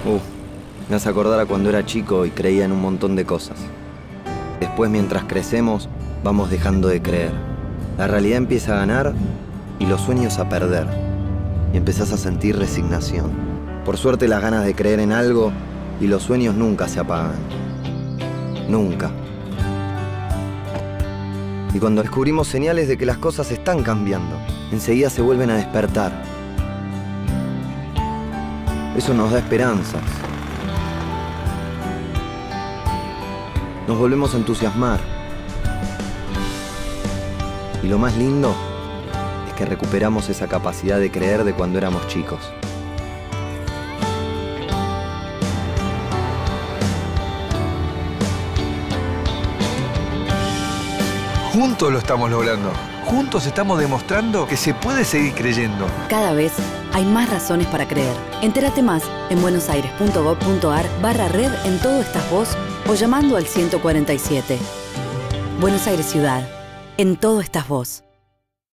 Me hace acordar a cuando era chico y creía en un montón de cosas. Después, mientras crecemos, vamos dejando de creer. La realidad empieza a ganar y los sueños a perder. Y empezás a sentir resignación. Por suerte, las ganas de creer en algo y los sueños nunca se apagan. Nunca. Y cuando descubrimos señales de que las cosas están cambiando, enseguida se vuelven a despertar. Eso nos da esperanzas. Nos volvemos a entusiasmar. Y lo más lindo es que recuperamos esa capacidad de creer de cuando éramos chicos. Juntos lo estamos logrando. Juntos estamos demostrando que se puede seguir creyendo. Cada vez hay más razones para creer. Entérate más en buenosaires.gov.ar/red en Todo Estás Vos o llamando al 147. Buenos Aires Ciudad. En Todo Estás Vos.